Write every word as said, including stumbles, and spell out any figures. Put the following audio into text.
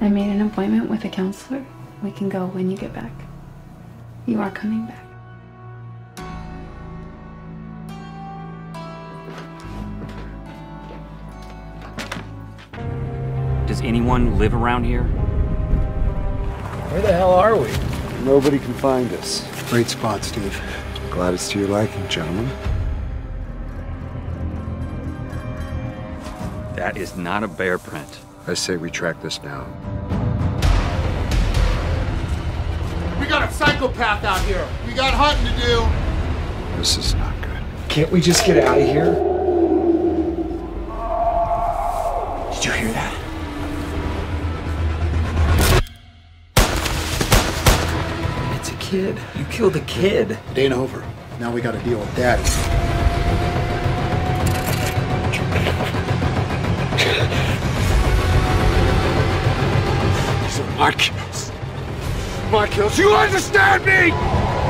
I made an appointment with a counselor. We can go when you get back. You are coming back. Does anyone live around here? Where the hell are we? Nobody can find us. Great spot, Steve. Glad it's to your liking, gentlemen. That is not a bear print. I say we track this down. We got a psychopath out here. We got hunting to do. This is not good. Can't we just get out of here? Did you hear that? It's a kid. You killed a kid. It ain't over. Now we gotta deal with Daddy. These are my kills. My kills. You understand me?